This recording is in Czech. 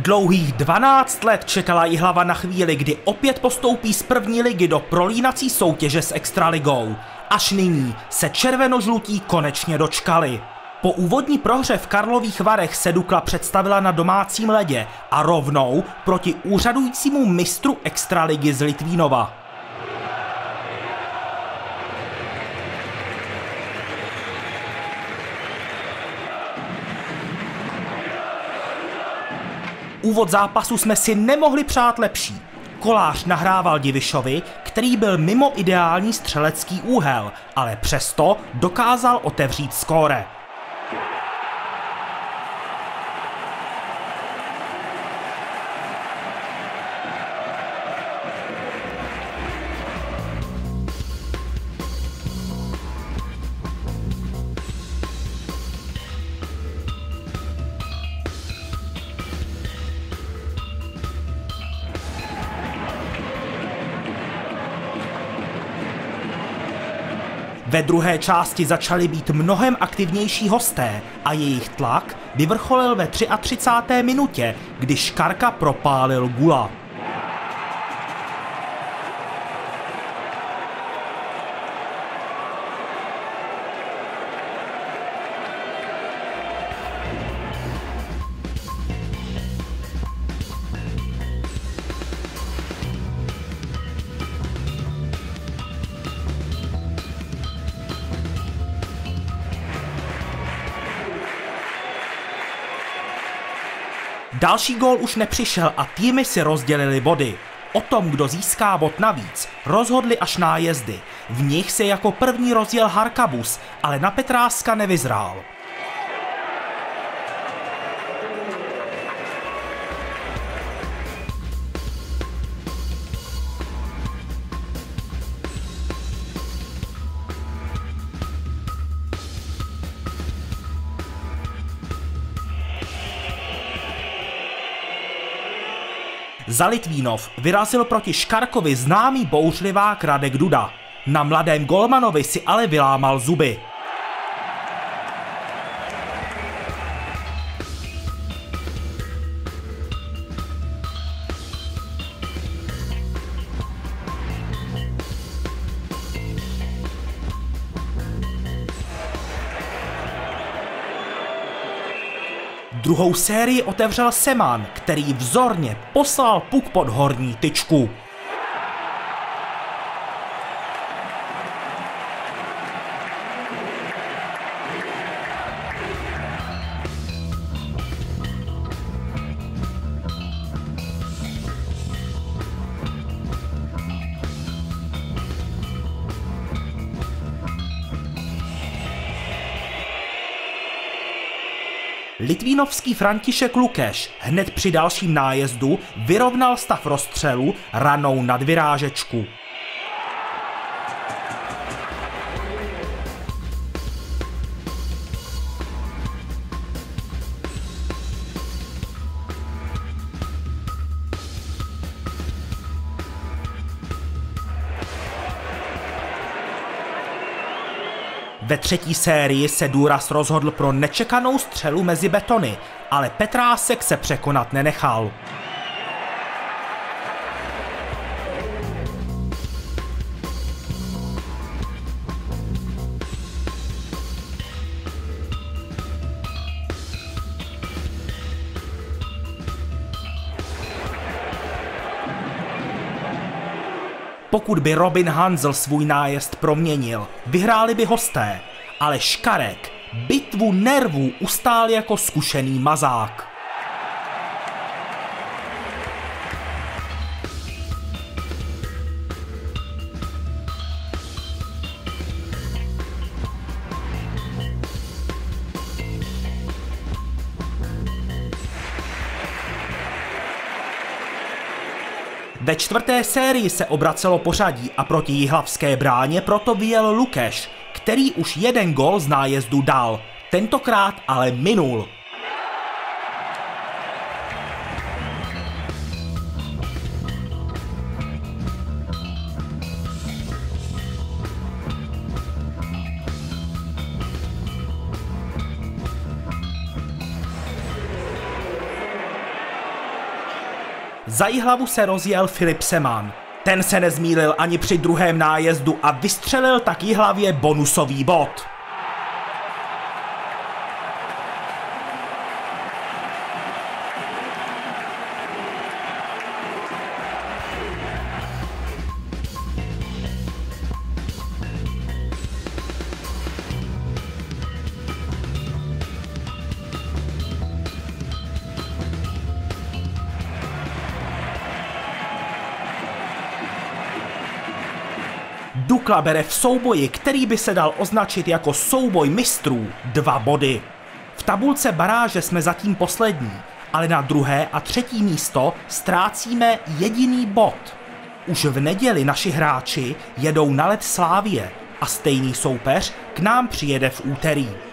Dlouhých 12 let čekala Jihlava na chvíli, kdy opět postoupí z první ligy do prolínací soutěže s extraligou. Až nyní se červenožlutí konečně dočkali. Po úvodní prohře v Karlových Varech se Dukla představila na domácím ledě a rovnou proti úřadujícímu mistru extraligy z Litvínova. Úvod zápasu jsme si nemohli přát lepší. Kolář nahrával Divišovi, který byl mimo ideální střelecký úhel, ale přesto dokázal otevřít skóre. Ve druhé části začali být mnohem aktivnější hosté a jejich tlak vyvrcholil ve 33. minutě, kdy Škarka propálil Gula. Další gól už nepřišel a týmy si rozdělili body. O tom, kdo získá bod navíc, rozhodli až nájezdy. V nich se jako první rozjel Harkabus, ale na Petráska nevyzrál. Za Litvínov vyrazil proti Škarkovi známý bouřlivák Radek Duda. Na mladém golmanovi si ale vylámal zuby. Druhou sérii otevřel Seman, který vzorně poslal puk pod horní tyčku. Litvínovský František Lukeš hned při dalším nájezdu vyrovnal stav rozstřelu ranou nad vyrážečku. Ve třetí sérii se důraz rozhodl pro nečekanou střelu mezi betony, ale Petrásek se překonat nenechal. Pokud by Robin Hanzl svůj nájezd proměnil, vyhráli by hosté, ale Škarek bitvu nervů ustál jako zkušený mazák. Ve čtvrté sérii se obracelo pořadí a proti jihlavské bráně proto vyjel Lukeš, který už jeden gól z nájezdu dal, tentokrát ale minul. Za Jihlavu se rozjel Filip Seman. Ten se nezmýlil ani při druhém nájezdu a vystřelil tak Jihlavě bonusový bod. Dukla bere v souboji, který by se dal označit jako souboj mistrů, 2 body. V tabulce baráže jsme zatím poslední, ale na 2. a 3. místo ztrácíme jediný bod. Už v neděli naši hráči jedou na led Slavie a stejný soupeř k nám přijede v úterý.